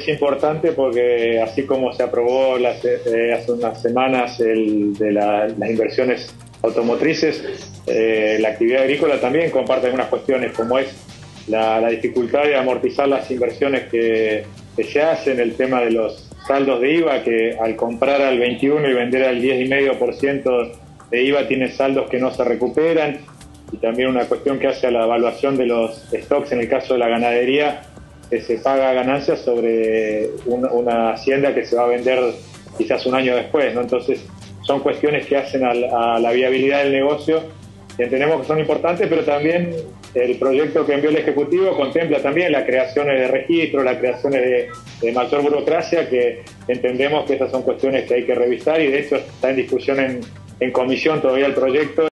es importante porque así como se aprobó hace unas semanas las inversiones automotrices, la actividad agrícola también comparte algunas cuestiones, como es la dificultad de amortizar las inversiones que se hacen, el tema de los saldos de IVA, que al comprar al 21 y vender al 10,5% de IVA tiene saldos que no se recuperan, y también una cuestión que hace a la evaluación de los stocks en el caso de la ganadería, que se paga ganancias sobre una hacienda que se va a vender quizás un año después, ¿no? Entonces son cuestiones que hacen a la viabilidad del negocio, que entendemos que son importantes, pero también el proyecto que envió el Ejecutivo contempla también las creaciones de registro, las creaciones de mayor burocracia, que entendemos que esas son cuestiones que hay que revisar, y de hecho está en discusión en comisión todavía el proyecto.